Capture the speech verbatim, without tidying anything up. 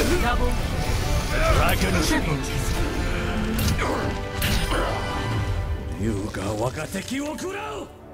Double. Dragon Triple. 優が我が敵を食らう。